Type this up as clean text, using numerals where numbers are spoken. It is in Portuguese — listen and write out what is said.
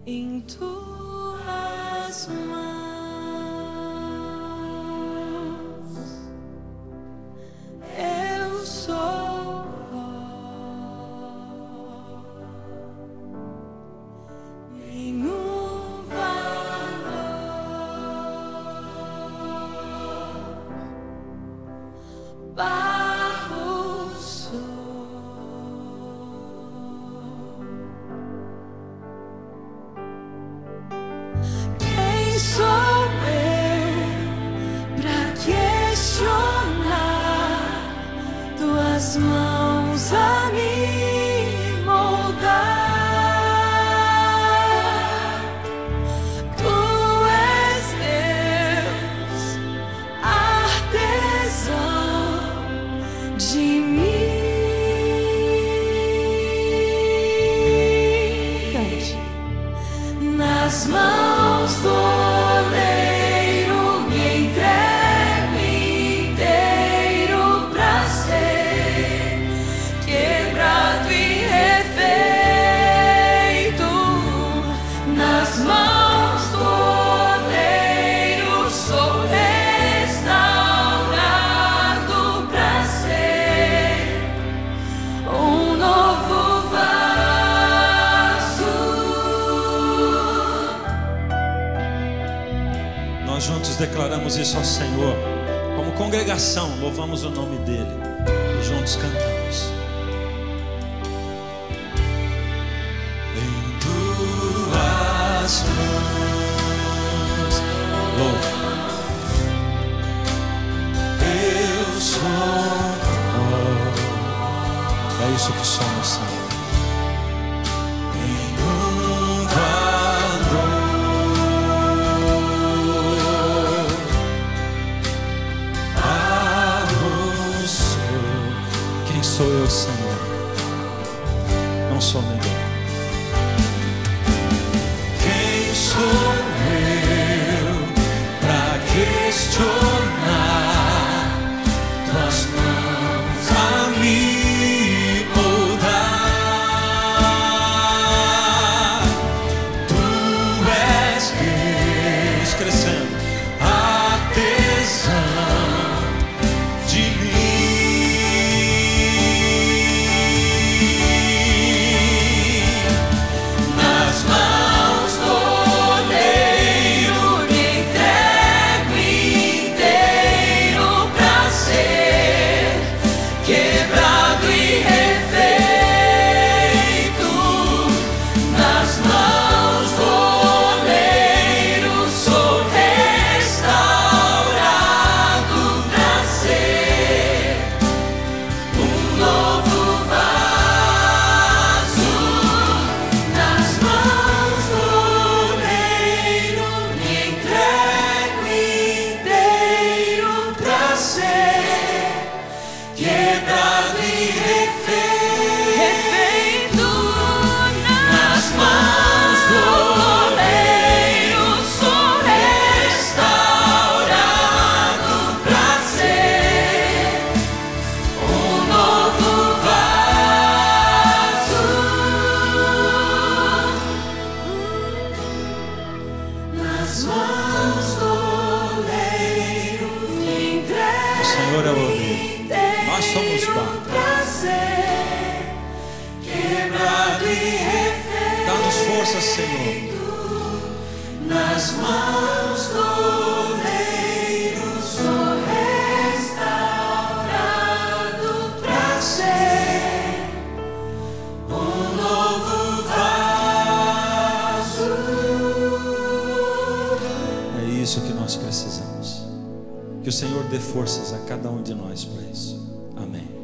em tuas mãos. Eu sou nenhum valor, barro sou. Quem sou eu pra questionar tuas mãos a me moldar? Tu és Deus, artesão de mim. Cante. Nas mãos do oleiro me entrego inteiro pra ser quebrado e refeito. Nas mãos do oleiro sou restaurado pra ser um novo vaso. Nós juntos declaramos isso ao Senhor. Como congregação, louvamos o nome dEle e juntos cantamos. Em tuas mãos, louva. Eu sou pó. É isso que somos, Senhor. Nenhum valor, barro sou. Quem sou eu, Senhor? Não sou ninguém. Quem sou eu pra questionar tuas mãos a me moldar? Tu és Deus, crescendo, artesão de mim. Nas mãos do oleiro me entrego inteiro pra ser quebrado e refeito. Nas mãos do oleiro sou restaurado pra ser um novo vaso. Nas mãos do oleiro me entrego inteiro pra ser quebrado e refeito. Nas mãos do oleiro sou restaurado pra ser um novo vaso. Nas mãos do oleiro me entrego. O Senhor é o oleiro, nós somos barro. Pra ser quebrado e refeito. Dá-nos força, Senhor. Nas mãos do oleiro sou restaurado pra ser um novo vaso. É isso que nós precisamos. Que o Senhor dê forças a cada um de nós para isso. Amém.